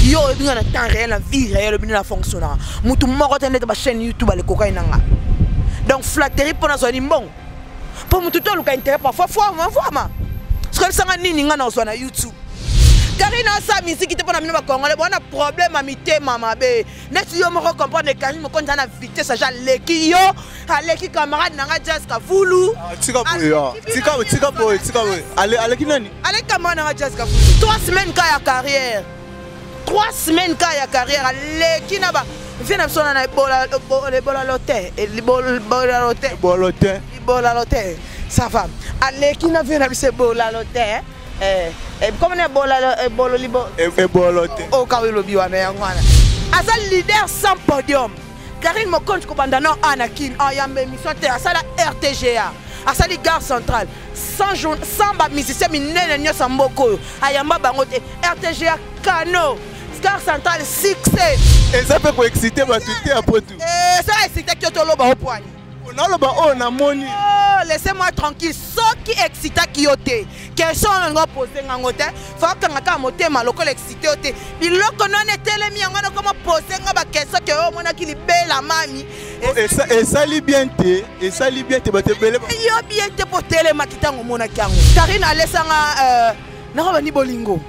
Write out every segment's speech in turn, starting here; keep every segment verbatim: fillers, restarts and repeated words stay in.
yo binga na temps réel na vie réelle binga na fonctionner mutu moko tende ba chaîne YouTube ale cocaïne nga donc flatterie pour na zoni bon pour mutu to luka intérêt parfois fois ma fois ma ce que ça nini nga na na YouTube Karine a sa musique te pona mino ba congolais bon na problème a mité mama be net yo moko comprendre Karine mo konta na vitesse ja leki yo aleki camarade nanga Jazz Kavulu tika boy tika tika boy tika boy ale ale kinani ale camarade nanga Jazz Kavulu trois semaines ka ya carrière trois semaines ka ya carrière aleki na ba vient na sona na bola le bola loté et le bola loté bola loté bola loté ça va aleki na vient na se bola loté eh et comme on est bola bolo libo et boloté o kawelo biwana yangwana asa leader sans podium Karine Mokonzi ko bandana Anakin ayambe mission te asala R T G A asali gare centrale sans sans ba musicien minene nyosa mboko ayamba bango te R T G A Kano gare centrale succès et ça peut exciter ba tout après tout et ça exciter que to loba au poignet on a ba on a moni oh laissez-moi tranquille so qui excita qui oté question nga poser ngango te fa kanga ka motema lokolo excité oté biloko non etelemi yango na comment poser nga ba question que o mona ki libela mami et ça et ça li bien te et ça li bien te ba te bele yo bien te pour telema kitango mona kiango Karine alesanga euh na ba ni bolingo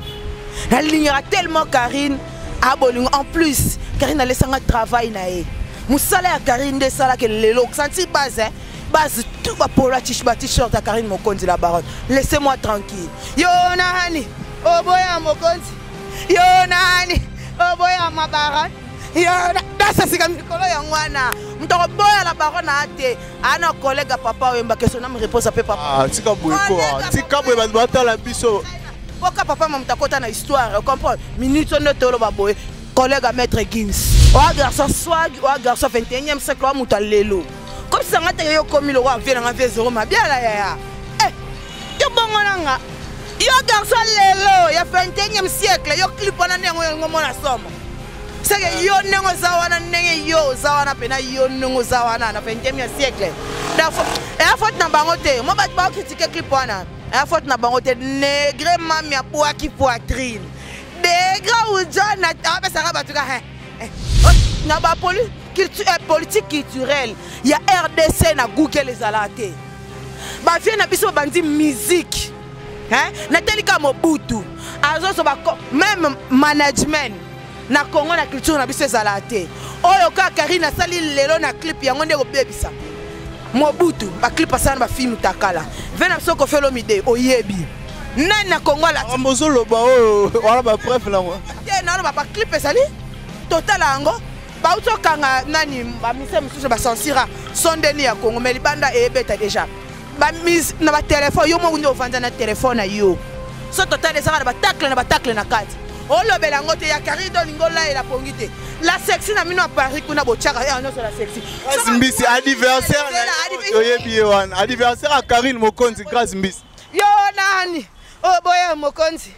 la ligne tellement Karine a bolingo en plus Karine alesanga travail na e musala ya Karine de sala que lelo senti base hein base tout va pour la t-shirt à Karine Mokonzi la baronne laissez-moi tranquille yo nani oh boya Mokonzi yo nani oh boya ma baronne yo da ça c'est comme kolo ya ngwana mtoko boya la baronne ate ana collègue papa wemba question na me réponse pe papa ah tika boy quoi tika boy ba bata la biso poka papa mama mtakota na histoire comprendre minute on tolo ba boy collègue à maître Gims o garçon swag o garçon vingt et unième siècle o muta lelo comme ça ngata yo komi lo wa vient nga vie zéro ma bien la ya eh yo bongo nanga yo garçon lelo ya vingt et unième siècle yo clip wana nengo ngomo na somo c'est que yo nengo zawana nenge yo zawana pena yo nengo zawana na vingt et unième siècle da fo e faute na bango te mo ba ba critiquer clip wana e faute na bango te négre mami a poaki poitrine dégre ou John a ba sara ba tuka eh na ba poli culture politique culturelle il y a R D C na Google les alaté ba vie na biso bandi musique hein na telika Mobutu azo so ba même management na Congo na culture na biso zalaté oyo ka Karine sali lelo na clip yango ndeko bebisa Mobutu ba clip asana ba film takala vena biso ko felo mide oyebi nani na Congo la amozolo ba o wala ba bref la moi ye na ba clip sali total ango ba utokanga nani ba mise mususu ba censura sondeni ya Congo mais libanda e beta déjà ba mise na ba téléphone yo mo undo vanda na téléphone na yo so total ezaka na ba tacle na ba tacle na kati o lobela ngote ya Karido lingola e la pongite la sexy na mino a Paris kuna bochaka ya no so la sexy Mbisi anniversaire oyebi wana anniversaire à Karine Mokonzi grâce Mbisi yo nani oh boya Mokonzi